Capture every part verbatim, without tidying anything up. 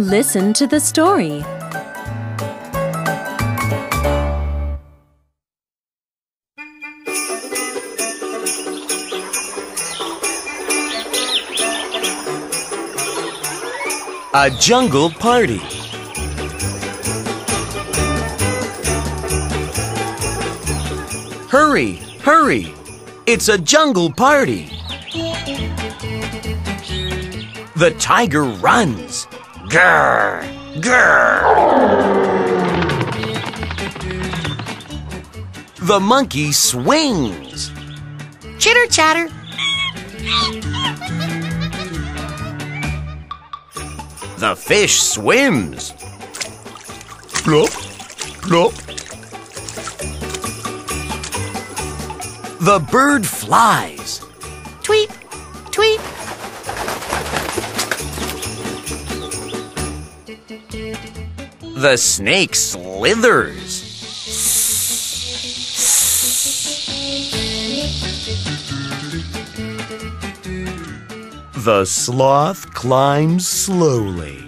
Listen to the story. A jungle party. Hurry, hurry! It's a jungle party. The tiger runs. Grr, grr. The monkey swings. Chitter chatter. The fish swims. Plop, plop. The bird flies. Tweet, tweet. The snake slithers. The sloth climbs slowly.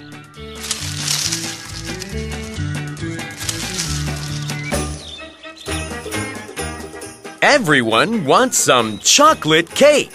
Everyone wants some chocolate cake.